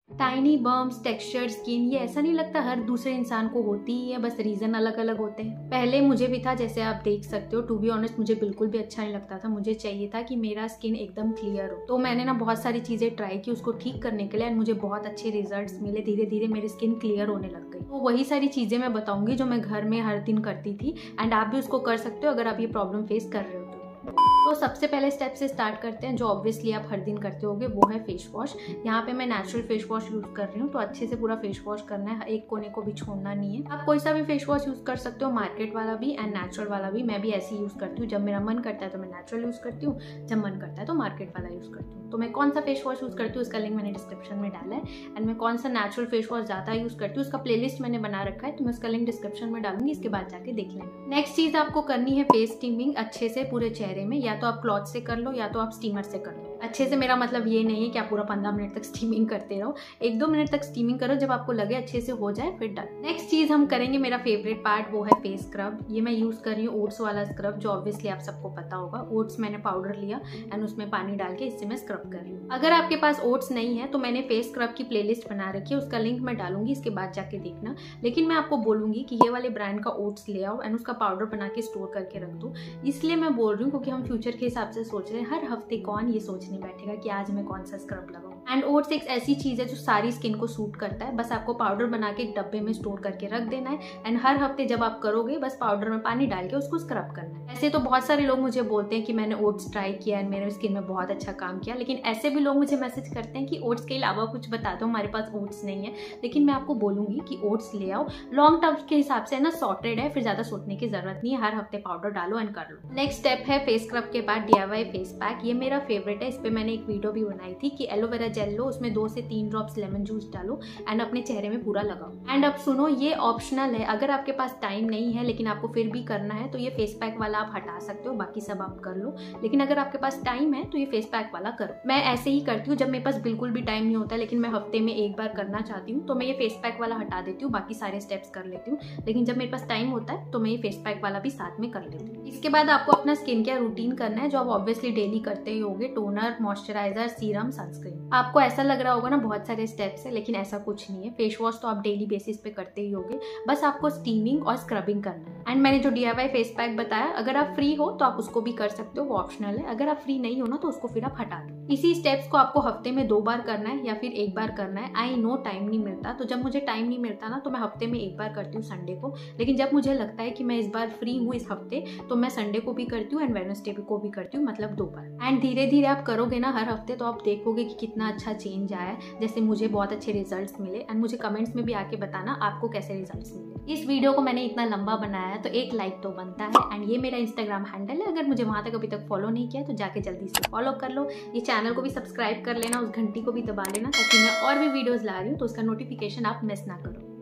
Tiny bumps, textured skin, ये ऐसा नहीं लगता हर दूसरे इंसान को होती ही है, बस रीजन अलग अलग होते हैं। पहले मुझे भी था, जैसे आप देख सकते हो। टू बी ऑनेस्ट मुझे बिल्कुल भी अच्छा नहीं लगता था। मुझे चाहिए था कि मेरा स्किन एकदम क्लियर हो। तो मैंने ना बहुत सारी चीजें ट्राई की उसको ठीक करने के लिए, एंड मुझे बहुत अच्छे रिजल्ट्स मिले। धीरे धीरे मेरी स्किन क्लियर होने लग गई। तो वही सारी चीजें मैं बताऊंगी जो मैं घर में हर दिन करती थी, एंड आप भी उसको कर सकते हो अगर आप ये प्रॉब्लम फेस कर रहे हो। तो सबसे पहले स्टेप से स्टार्ट करते हैं, जो ऑब्वियसली आप हर दिन करते होगे, वो है फेस वॉश। यहाँ पे मैं नेचुरल फेस वॉश यूज कर रही हूँ, तो अच्छे से पूरा फेस वॉश करना है, एक कोने को भी छोड़ना नहीं है। आप कोई सा भी फेस वॉश यूज कर सकते हो, मार्केट वाला भी एंड नेचुरल वाला भी। मैं भी ऐसे ही यूज करती हूँ, जब मेरा मन करता है तो मैं नेचुरल यूज करती हूँ, जब मन करता है तो मार्केट वाला यूज करती हूँ। तो मैं कौन सा फेस वॉश यूज करती हूँ उसका लिंक मैंने डिस्क्रिप्शन में डाला है, एंड मैं कौन सा नेचुरल फेस वॉश ज्यादा यूज करती हूँ उसका प्लेलिस्ट मैंने बना रखा है, तो मैं उसका लिंक डिस्क्रिप्शन में डालूंगी, इसके बाद जाके देख लेंगे। नेक्स्ट चीज आपको करनी है फेस स्टीमिंग अच्छे से पूरे चेहरे में। या तो आप क्लॉथ से कर लो या तो आप स्टीमर से कर लो। अच्छे से मेरा मतलब ये नहीं है कि आप पूरा 15 मिनट तक स्टीमिंग करते रहो, 1-2 मिनट तक स्टीमिंग करो, जब आपको लगे अच्छे से हो जाए फिर डन। नेक्स्ट चीज हम करेंगे, मेरा फेवरेट पार्ट, वो है फेस स्क्रब। ये मैं यूज कर रही हूँ ओट्स वाला स्क्रब, जो ऑब्वियसली आप सबको पता होगा। ओट्स मैंने पाउडर लिया एंड उसमें पानी डाल के इससे मैं स्क्रब कर रही हूँ। अगर आपके पास ओट्स नहीं है तो मैंने फेस स्क्रब की प्लेलिस्ट बना रखी है, उसका लिंक मैं डालूंगी, इसके बाद जाके देखना। लेकिन मैं आपको बोलूंगी कि ये वाले ब्रांड का ओट्स ले आओ एंड उसका पाउडर बना के स्टोर करके रख दो। इसलिए मैं बोल रही हूँ क्योंकि हम फ्यूचर के हिसाब से सोच रहे हैं। हर हफ्ते कौन ये सोचने बैठेगा कि आज मैं कौन सा स्क्रब लगाऊं। एंड ओट्स एक ऐसी चीज है जो सारी स्किन को सूट करता है। बस आपको पाउडर बना के एक डब्बे में स्टोर करके रख देना है, एंड हर हफ्ते जब आप करोगे बस पाउडर में पानी डाल के उसको स्क्रब करना है। ऐसे तो बहुत सारे लोग मुझे बोलते हैं कि मैंने ओट्स ट्राई किया एंड मेरे स्किन में बहुत अच्छा काम किया, लेकिन ऐसे भी लोग मुझे मैसेज करते हैं कि ओट्स के अलावा कुछ बता दो, हमारे पास ओट्स नहीं है। लेकिन मैं आपको बोलूंगी कि ओट्स ले आओ, लॉन्ग टर्म के हिसाब से ना सॉर्टेड है, फिर ज्यादा सोचने की जरूरत नहीं है। हर हफ्ते पाउडर डालो एंड कर लो। नेक्स्ट स्टेप है फेस स्क्रब के बाद DIY फेस पैक। ये मेरा फेवरेट है, इस पे मैंने एक वीडियो भी बनाई थी कि एलोवेरा जेल लो, उसमें 2 से 3 ड्रॉप्स लेमन जूस डालो एंड अपने चेहरे में पूरा लगाओ। एंड अब सुनो, ये ऑप्शनल है, अगर आपके पास टाइम नहीं है लेकिन आपको फिर भी करना है तो ये फेस पैक वाला आप हटा सकते हो, बाकी सब आप कर लो। लेकिन अगर आपके पास टाइम है तो ये फेस पैक वाला करो। मैं ऐसे ही करती हूँ, जब मेरे पास बिल्कुल भी टाइम नहीं होता लेकिन मैं हफ्ते में एक बार करना चाहती हूँ तो मैं ये फेस पैक वाला हटा देती हूँ, बाकी सारे स्टेप्स कर लेती हूँ। लेकिन जब मेरे पास टाइम होता है तो मैं ये फेस पैक वाला भी साथ में कर लेती हूँ। इसके बाद आपको अपना स्किन केयर रूटीन करना है, जो आप ऑब्वियसली डेली करते ही होगे। Toner, moisturiser, serum, sunscreen. आपको ऐसा लग रहा होगा ना बहुत सारे स्टेप्स है, लेकिन ऐसा कुछ नहीं है। फेस वॉश तो आप डेली बेसिस पे करते ही होगे, बस आपको स्टीमिंग और स्क्रबिंग करना है। एंड मैंने जो DIY फेस पैक बताया, अगर आप फ्री हो तो आप उसको भी कर सकते हो, वो ऑप्शनल है। अगर आप फ्री नहीं हो ना तो उसको फिर आप हटा दो। इसी स्टेप्स को आपको हफ्ते में 2 बार करना है या फिर 1 बार करना है। आई नो टाइम नहीं मिलता, तो जब मुझे टाइम नहीं मिलता ना तो मैं हफ्ते में 1 बार करती हूँ, संडे को। लेकिन जब मुझे लगता है कि मैं इस बार फ्री हूँ इस हफ्ते, तो मैं संडे को भी करती हूँ एंड वेडनेसडे को भी करती हूँ, मतलब 2 बार। एंड धीरे धीरे आप करोगे ना हर हफ्ते, तो आप देखोगे कि कितना अच्छा चेंज आया है। जैसे मुझे बहुत अच्छे रिजल्ट्स मिले, एंड मुझे कमेंट्स में भी आके बताना आपको कैसे रिजल्ट्स मिले। इस वीडियो को मैंने इतना लंबा बनाया है तो एक लाइक तो बनता है। एंड ये मेरा इंस्टाग्राम हैंडल है, अगर मुझे वहां तक अभी तक फॉलो नहीं किया तो जाके जल्दी से फॉलो कर लो। ये चैनल को भी सब्सक्राइब कर लेना, उस घंटी को भी दबा लेना, ताकि मैं और भी वीडियोस ला रही हूँ तो उसका नोटिफिकेशन आप मिस ना करो।